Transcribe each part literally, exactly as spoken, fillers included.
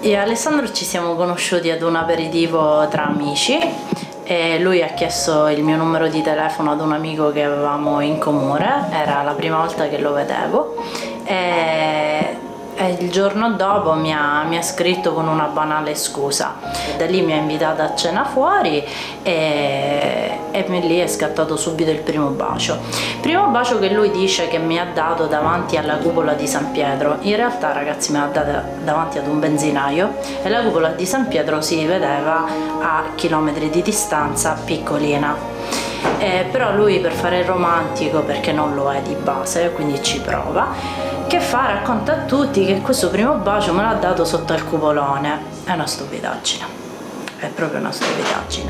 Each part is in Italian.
Io e Alessandro ci siamo conosciuti ad un aperitivo tra amici e lui ha chiesto il mio numero di telefono ad un amico che avevamo in comune, era la prima volta che lo vedevo e, e il giorno dopo mi ha, mi ha scritto con una banale scusa. Da lì mi ha invitato a cena fuori e, e lì è scattato subito il primo bacio. Primo bacio che lui dice che mi ha dato davanti alla cupola di San Pietro. In realtà, ragazzi, me l'ha data davanti ad un benzinaio e la cupola di San Pietro si vedeva a chilometri di distanza, piccolina. Eh, però lui, per fare il romantico, perché non lo è di base, quindi ci prova, che fa? Racconta a tutti che questo primo bacio me l'ha dato sotto al cupolone. È una stupidaggine, è proprio una stupidaggine.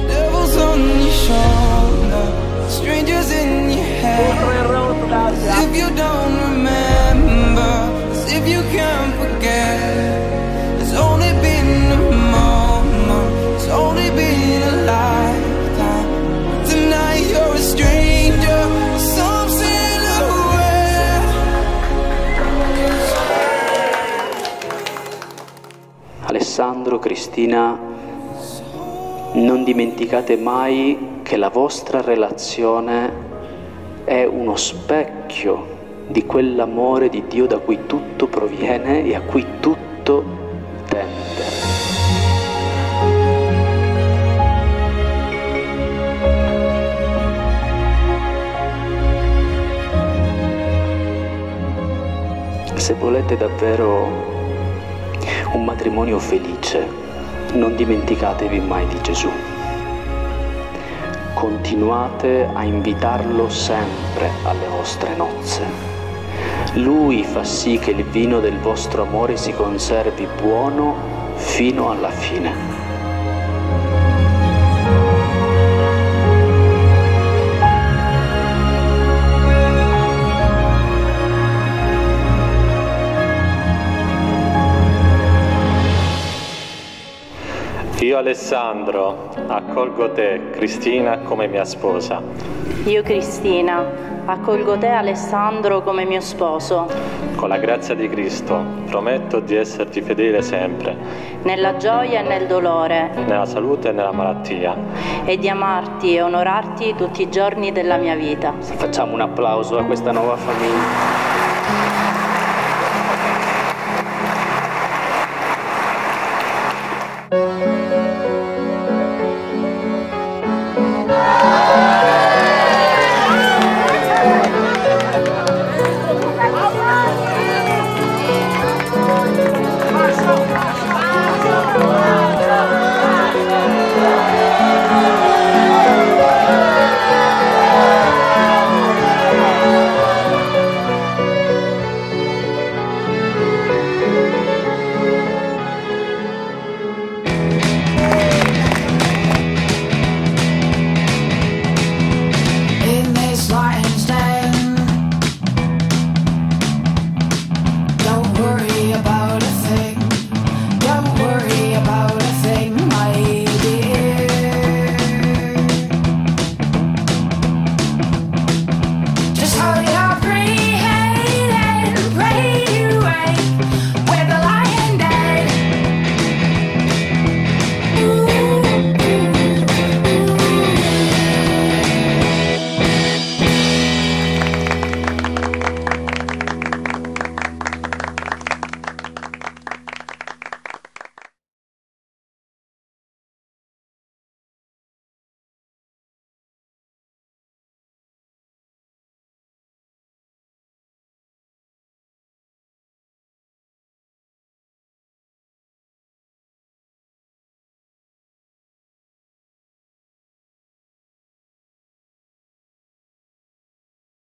Strangers in your head, as if you don't remember, as if you can't forget. It's only been a moment, it's only been a lifetime. Tonight you're a stranger, some silhouette. Alessandro, Cristina, non dimenticate mai che la vostra relazione è uno specchio di quell'amore di Dio da cui tutto proviene e a cui tutto tende. Se volete davvero un matrimonio felice, non dimenticatevi mai di Gesù. Continuate a invitarlo sempre alle vostre nozze. Lui fa sì che il vino del vostro amore si conservi buono fino alla fine. Io, Alessandro, accolgo te, Cristina, come mia sposa. Io, Cristina, accolgo te, Alessandro, come mio sposo. Con la grazia di Cristo, prometto di esserti fedele sempre. Nella gioia e nel dolore. Nella salute e nella malattia. E di amarti e onorarti tutti i giorni della mia vita. Facciamo un applauso a questa nuova famiglia.